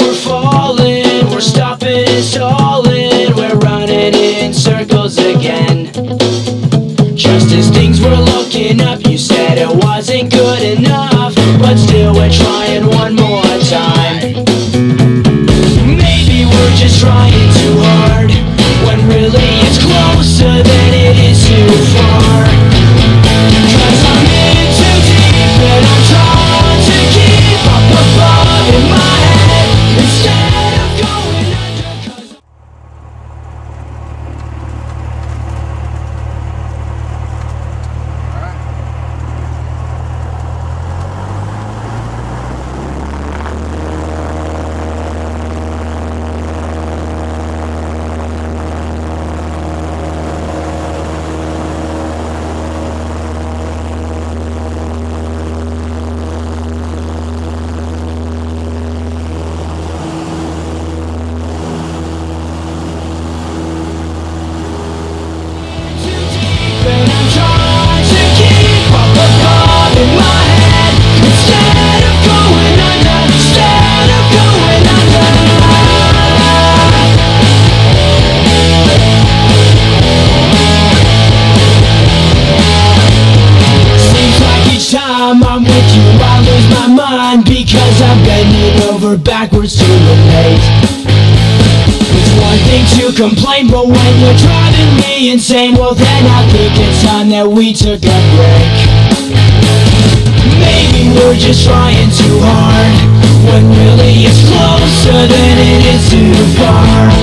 we're falling, we're stopping and stalling, we're running in circles again. Just as things were looking up, you said it wasn't good enough, but still we're trying one more time. Maybe we're just trying too hard, when really it's closer than it is too far. 'Cause I'm in too deep and I'm trying to keep up above in my head instead of going under. 'Cause and I'm trying to keep up above in my head instead of going under, instead of going under. Seems like each time I'm with you I lose my mind, because I'm bending over backwards to relate. It's one thing to complain, but when you're driving me insane, well then I think it's time that we took a break. Maybe we're just trying too hard, when really it's closer than it is too far.